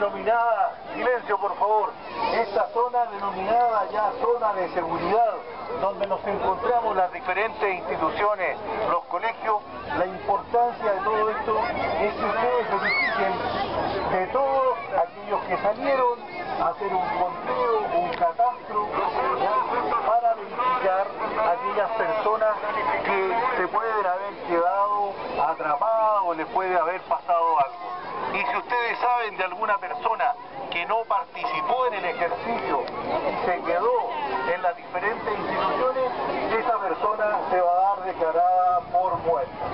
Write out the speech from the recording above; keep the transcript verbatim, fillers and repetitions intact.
denominada, silencio por favor, esta zona denominada ya zona de seguridad, donde nos encontramos las diferentes instituciones, los colegios. La importancia de todo esto es que ustedes verifiquen de todos aquellos que salieron a hacer un conteo, un catastro, ¿ya? Para verificar aquellas personas que se pueden haber quedado atrapadas o les puede haber pasado algo. Y si ustedes saben de alguna persona que no participó en el ejercicio y se quedó en las diferentes instituciones, esa persona se va a dar declarada por muerta.